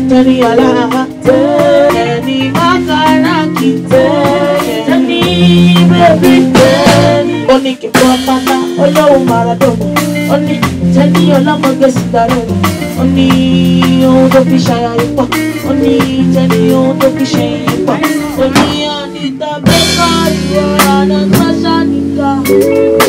TENI ala, TENI makaraki, TENI baby, TENI. Oni ke pamana, olo Maradona. Oni TENI ola magesidaro. Oni odo pishaya ipa. Oni TENI odo pishaya ipa. Oni anita beka, you are Natasha Nika.